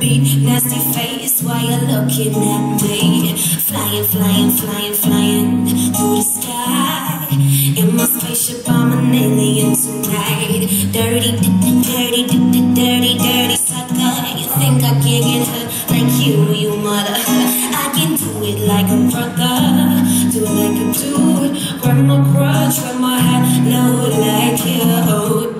beat, nasty face, why you looking at me? Flying, flying, flying, flying through the sky. In my spaceship, I'm an alien tonight. Dirty, dirty, dirty, dirty, dirty sucker. You think I can't get hurt like you mother? I can do it like a brother, do it like a dude. Grab my brush, grab my hat, load like you.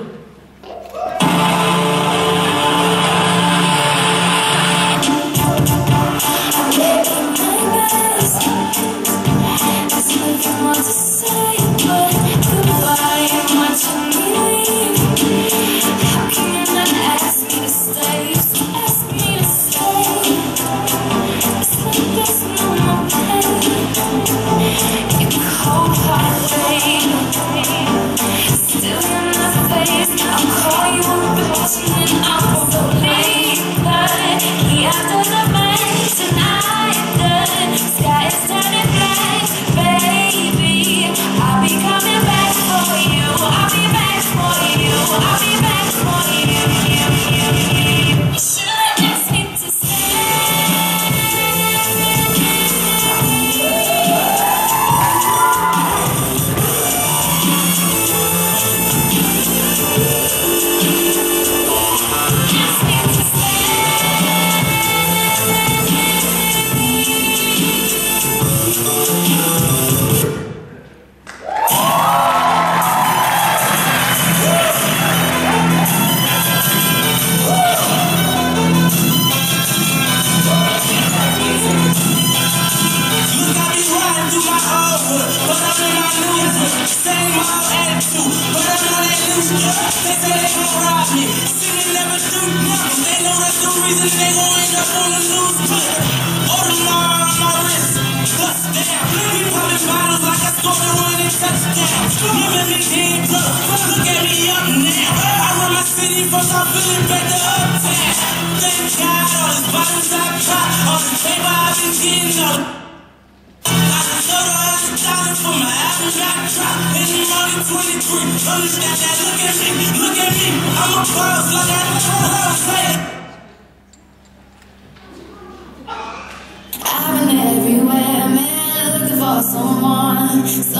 I've been everywhere, man, looking for someone.